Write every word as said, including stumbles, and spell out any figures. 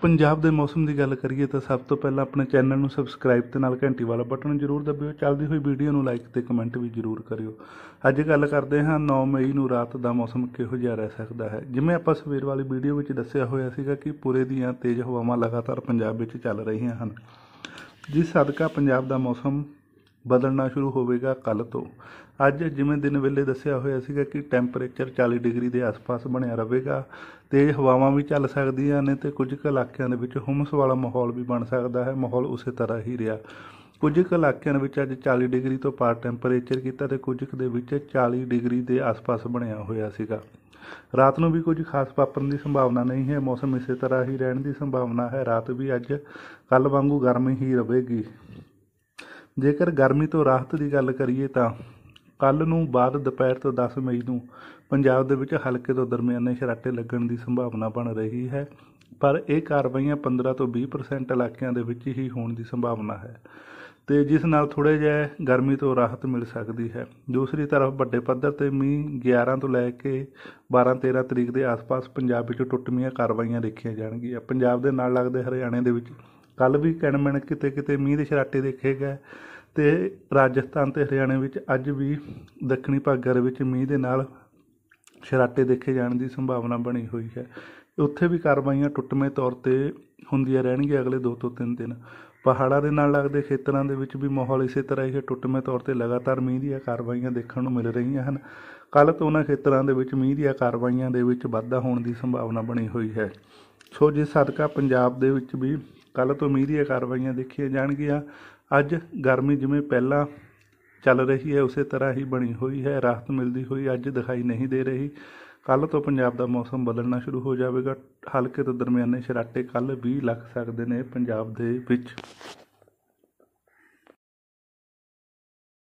ਪੰਜਾਬ ਦੇ ਮੌਸਮ ਦੀ ਗੱਲ ਕਰੀਏ ਤਾਂ ਸਭ ਤੋਂ ਪਹਿਲਾਂ ਆਪਣੇ ਚੈਨਲ ਨੂੰ ਸਬਸਕ੍ਰਾਈਬ ਤੇ ਨਾਲ ਘੰਟੀ ਵਾਲਾ ਬਟਨ ਜ਼ਰੂਰ ਦਬਿਓ। ਚੱਲਦੀ ਹੋਈ ਵੀਡੀਓ ਨੂੰ ਲਾਈਕ ਤੇ ਕਮੈਂਟ ਵੀ ਜ਼ਰੂਰ ਕਰਿਓ। ਅੱਜ ਗੱਲ ਕਰਦੇ ਹਾਂ ਨੌ ਮਈ ਨੂੰ ਰਾਤ ਦਾ ਮੌਸਮ ਕਿਹੋ ਜਿਹਾ ਰਹਿ ਸਕਦਾ ਹੈ। ਜਿਵੇਂ ਆਪਾਂ ਸਵੇਰ ਵਾਲੀ ਵੀਡੀਓ ਵਿੱਚ ਦੱਸਿਆ ਹੋਇਆ ਸੀਗਾ ਕਿ ਪੂਰੇ ਦੀਆਂ ਤੇਜ਼ ਹਵਾਵਾਂ ਲਗਾਤਾਰ ਪੰਜਾਬ ਵਿੱਚ ਚੱਲ ਰਹੀਆਂ ਹਨ, ਜਿਸ ਸਦਕਾ ਪੰਜਾਬ ਦਾ ਮੌਸਮ ਬਦਲਣਾ ਸ਼ੁਰੂ ਹੋਵੇਗਾ ਕੱਲ੍ਹ ਤੋਂ। ਅੱਜ ਜਿਵੇਂ ਦਿਨ ਵੇਲੇ ਦੱਸਿਆ ਹੋਇਆ ਸੀਗਾ ਕਿ ਟੈਂਪਰੇਚਰ ਚਾਲੀ ਡਿਗਰੀ ਦੇ ਆਸ-ਪਾਸ ਬਣਿਆ ਰਹੇਗਾ, ਤੇਜ਼ ਹਵਾਵਾਂ ਵੀ ਚੱਲ ਸਕਦੀਆਂ ਨੇ ਅਤੇ ਕੁਝ ਕੁ ਇਲਾਕਿਆਂ ਦੇ ਵਿੱਚ ਹੁਮਸ ਵਾਲਾ ਮਾਹੌਲ ਵੀ ਬਣ ਸਕਦਾ ਹੈ। ਮਾਹੌਲ ਉਸੇ ਤਰ੍ਹਾਂ ਹੀ ਰਿਹਾ। ਕੁਝ ਕੁ ਇਲਾਕਿਆਂ ਦੇ ਵਿੱਚ ਅੱਜ ਚਾਲੀ ਡਿਗਰੀ ਤੋਂ ਪਾਰ ਟੈਂਪਰੇਚਰ ਕੀਤਾ ਅਤੇ ਕੁਝ ਕੁ ਦੇ ਵਿੱਚ ਚਾਲੀ ਡਿਗਰੀ ਦੇ ਆਸ-ਪਾਸ ਬਣਿਆ ਹੋਇਆ ਸੀਗਾ। ਰਾਤ ਨੂੰ ਵੀ ਕੁਝ ਖਾਸ ਵਾਪਰਨ ਦੀ ਸੰਭਾਵਨਾ ਨਹੀਂ ਹੈ। ਮੌਸਮ ਇਸੇ ਤਰ੍ਹਾਂ ਹੀ ਰਹਿਣ ਦੀ ਸੰਭਾਵਨਾ ਹੈ। ਰਾਤ ਵੀ ਅੱਜ ਕੱਲ੍ਹ ਵਾਂਗੂ ਗਰਮੀ ਹੀ ਰਹੇਗੀ। ਜੇਕਰ ਗਰਮੀ ਤੋਂ ਰਾਹਤ ਦੀ ਗੱਲ ਕਰੀਏ ਤਾਂ ਕੱਲ੍ਹ ਨੂੰ ਬਾਅਦ ਦੁਪਹਿਰ ਤੋਂ ਦਸ ਮਈ ਨੂੰ ਪੰਜਾਬ ਦੇ ਵਿੱਚ ਹਲਕੇ ਤੋਂ ਦਰਮਿਆਨੇ ਛਰਾਟੇ ਲੱਗਣ ਦੀ ਸੰਭਾਵਨਾ ਬਣ ਰਹੀ ਹੈ, ਪਰ ਇਹ ਕਾਰਵਾਈਆਂ ਪੰਦਰਾਂ ਤੋਂ ਵੀਹ ਪਰਸੈਂਟ ਇਲਾਕਿਆਂ ਦੇ ਵਿੱਚ ਹੀ ਹੋਣ ਦੀ ਸੰਭਾਵਨਾ ਹੈ ਅਤੇ ਜਿਸ ਨਾਲ ਥੋੜ੍ਹੇ ਜਿਹੇ ਗਰਮੀ ਤੋਂ ਰਾਹਤ ਮਿਲ ਸਕਦੀ ਹੈ। ਦੂਸਰੀ ਤਰਫ ਵੱਡੇ ਪੱਧਰ 'ਤੇ ਮੀਂਹ ਗਿਆਰਾਂ ਤੋਂ ਲੈ ਕੇ ਬਾਰਾਂ ਤੇਰਾਂ ਤਰੀਕ ਦੇ ਆਸ-ਪਾਸ ਪੰਜਾਬ ਵਿੱਚ ਟੁੱਟਵੀਆਂ ਕਾਰਵਾਈਆਂ ਦੇਖੀਆਂ ਜਾਣਗੀਆਂ। ਪੰਜਾਬ ਦੇ ਨਾਲ ਲੱਗਦੇ ਹਰਿਆਣੇ ਦੇ ਵਿੱਚ ਕੱਲ੍ਹ ਵੀ ਕਿਣ-ਮਿਣ ਕਿਤੇ ਕਿਤੇ ਮੀਂਹ ਦੇ ਛਰਾਟੇ ਦੇਖੇ ਗਏ ਅਤੇ ਰਾਜਸਥਾਨ ਅਤੇ ਹਰਿਆਣੇ ਵਿੱਚ ਅੱਜ ਵੀ ਦੱਖਣੀ ਭਾਗਾਂ ਦੇ ਵਿੱਚ ਮੀਂਹ ਦੇ ਨਾਲ ਛਰਾਟੇ ਦੇਖੇ ਜਾਣ ਦੀ ਸੰਭਾਵਨਾ ਬਣੀ ਹੋਈ ਹੈ। ਉੱਥੇ ਵੀ ਕਾਰਵਾਈਆਂ ਟੁੱਟਵੇਂ ਤੌਰ 'ਤੇ ਹੁੰਦੀਆਂ ਰਹਿਣਗੀਆਂ ਅਗਲੇ ਦੋ ਤੋਂ ਤਿੰਨ ਦਿਨ। ਪਹਾੜਾਂ ਦੇ ਨਾਲ ਲੱਗਦੇ ਖੇਤਰਾਂ ਦੇ ਵਿੱਚ ਵੀ ਮਾਹੌਲ ਇਸੇ ਤਰ੍ਹਾਂ ਹੀ ਟੁੱਟਵੇਂ ਤੌਰ 'ਤੇ ਲਗਾਤਾਰ ਮੀਂਹ ਦੀਆਂ ਕਾਰਵਾਈਆਂ ਦੇਖਣ ਨੂੰ ਮਿਲ ਰਹੀਆਂ ਹਨ। ਕੱਲ੍ਹ ਤੋਂ ਉਹਨਾਂ ਖੇਤਰਾਂ ਦੇ ਵਿੱਚ ਮੀਂਹ ਦੀਆਂ ਕਾਰਵਾਈਆਂ ਦੇ ਵਿੱਚ ਵਾਧਾ ਹੋਣ ਦੀ ਸੰਭਾਵਨਾ ਬਣੀ ਹੋਈ ਹੈ। ਸੋ ਜਿਸ ਸਦਕਾ ਪੰਜਾਬ ਦੇ ਵਿੱਚ ਵੀ ਕੱਲ੍ਹ ਤੋਂ ਮੀਂਹ ਦੀਆਂ ਕਾਰਵਾਈਆਂ ਦੇਖੀਆਂ ਜਾਣਗੀਆਂ। ਅੱਜ ਗਰਮੀ ਜਿਵੇਂ ਪਹਿਲਾਂ ਚੱਲ ਰਹੀ ਹੈ ਉਸੇ ਤਰ੍ਹਾਂ ਹੀ ਬਣੀ ਹੋਈ ਹੈ। ਰਾਹਤ ਮਿਲਦੀ ਹੋਈ ਅੱਜ ਦਿਖਾਈ ਨਹੀਂ ਦੇ ਰਹੀ। ਕੱਲ੍ਹ ਤੋਂ ਪੰਜਾਬ ਦਾ ਮੌਸਮ ਬਦਲਣਾ ਸ਼ੁਰੂ ਹੋ ਜਾਵੇਗਾ। ਹਲਕੇ ਤੋਂ ਦਰਮਿਆਨੇ ਛਰਾਟੇ ਕੱਲ੍ਹ ਵੀ ਲੱਗ ਸਕਦੇ ਨੇ ਪੰਜਾਬ ਦੇ ਵਿੱਚ।